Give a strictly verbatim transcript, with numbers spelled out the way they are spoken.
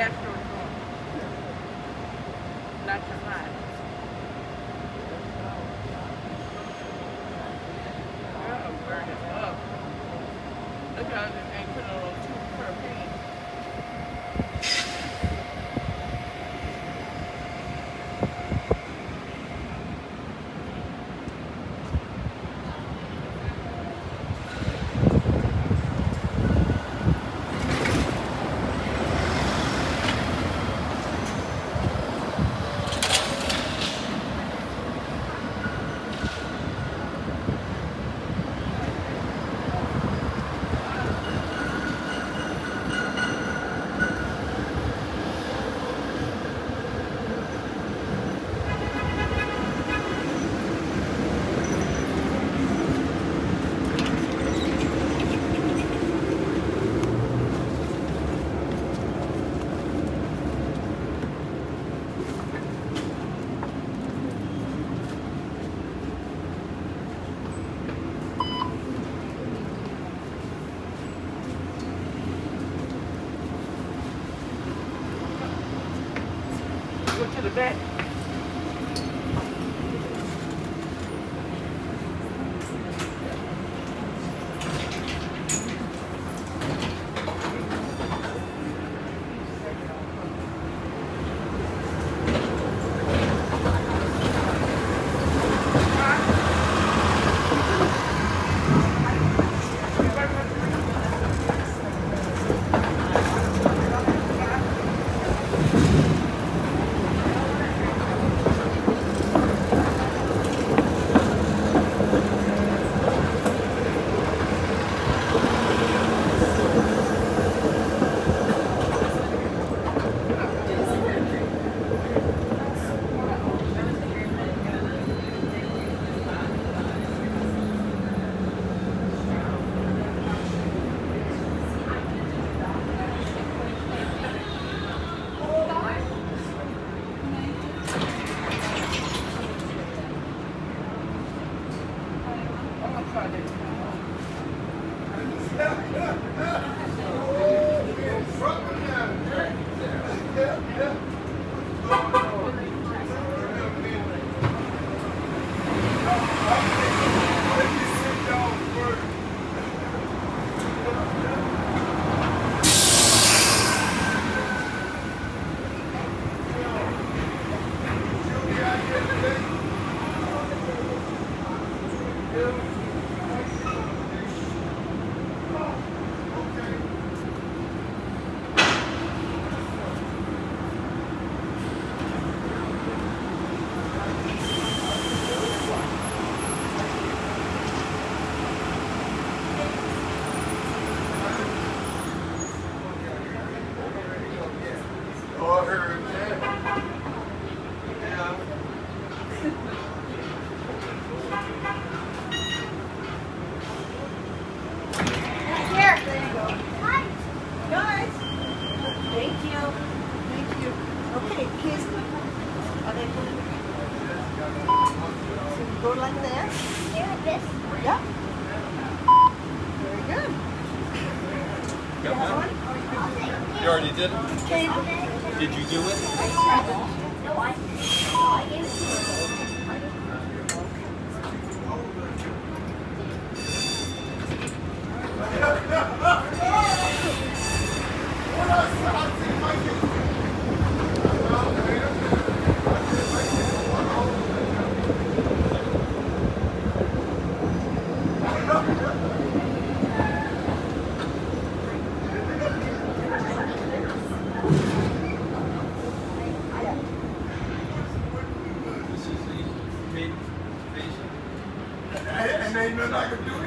natural form. Natural life. Oh, burn it up. Look at it and put it on two per pan. Go to the back. Go like that. Yeah, this. Yeah. Very good. Got one? You already did it? Okay. Did you do it? No, I, no, I gave it to her. This is the main station. And ain't nothing I can do